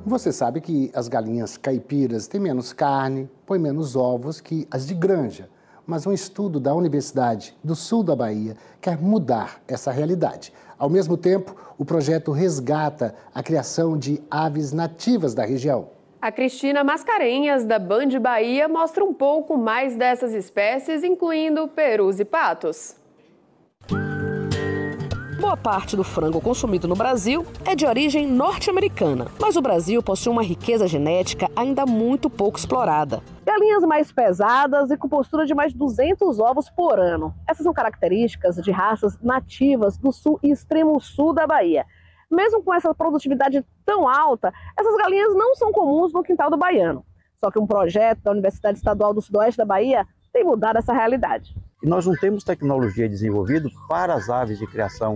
Você sabe que as galinhas caipiras têm menos carne, põem menos ovos que as de granja. Mas um estudo da Universidade do Sul da Bahia quer mudar essa realidade. Ao mesmo tempo, o projeto resgata a criação de aves nativas da região. A Cristina Mascarenhas, da Band Bahia, mostra um pouco mais dessas espécies, incluindo perus e patos. Boa parte do frango consumido no Brasil é de origem norte-americana, mas o Brasil possui uma riqueza genética ainda muito pouco explorada. Galinhas mais pesadas e com postura de mais de 200 ovos por ano. Essas são características de raças nativas do sul e extremo sul da Bahia. Mesmo com essa produtividade tão alta, essas galinhas não são comuns no quintal do baiano. Só que um projeto da Universidade Estadual do Sudoeste da Bahia tem mudado essa realidade. E nós não temos tecnologia desenvolvida para as aves de criação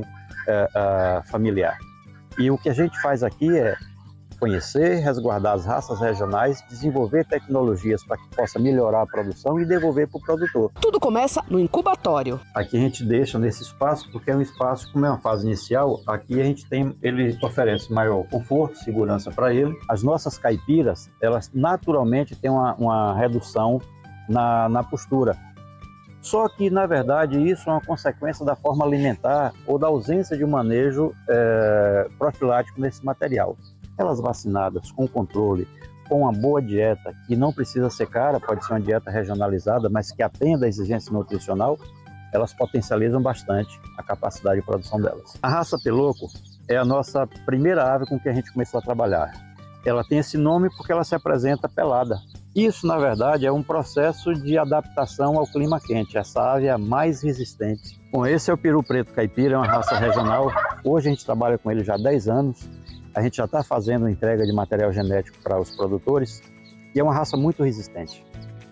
familiar. E o que a gente faz aqui é conhecer, resguardar as raças regionais, desenvolver tecnologias para que possa melhorar a produção e devolver para o produtor. Tudo começa no incubatório. Aqui a gente deixa nesse espaço, porque é um espaço, como é uma fase inicial, aqui a gente tem, ele oferece maior conforto, segurança para ele. As nossas caipiras, elas naturalmente têm uma redução na postura. Só que, na verdade, isso é uma consequência da forma alimentar ou da ausência de um manejo profilático nesse material. Elas vacinadas, com controle, com uma boa dieta, que não precisa ser cara, pode ser uma dieta regionalizada, mas que atenda à exigência nutricional, elas potencializam bastante a capacidade de produção delas. A raça Peloco é a nossa primeira ave com que a gente começou a trabalhar. Ela tem esse nome porque ela se apresenta pelada. Isso, na verdade, é um processo de adaptação ao clima quente. Essa ave é a mais resistente. Bom, esse é o peru preto caipira, é uma raça regional. Hoje a gente trabalha com ele já há 10 anos. A gente já está fazendo entrega de material genético para os produtores e é uma raça muito resistente.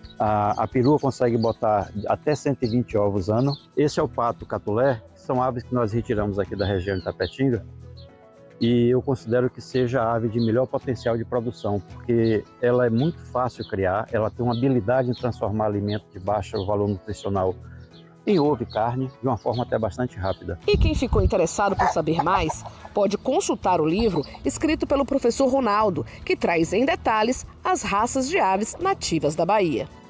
A perua consegue botar até 120 ovos ano. Esse é o pato catulé, que são aves que nós retiramos aqui da região de Tapetinga. E eu considero que seja a ave de melhor potencial de produção, porque ela é muito fácil criar, ela tem uma habilidade em transformar alimento de baixo valor nutricional em ovo e carne, de uma forma até bastante rápida. E quem ficou interessado por saber mais, pode consultar o livro escrito pelo professor Ronaldo, que traz em detalhes as raças de aves nativas da Bahia.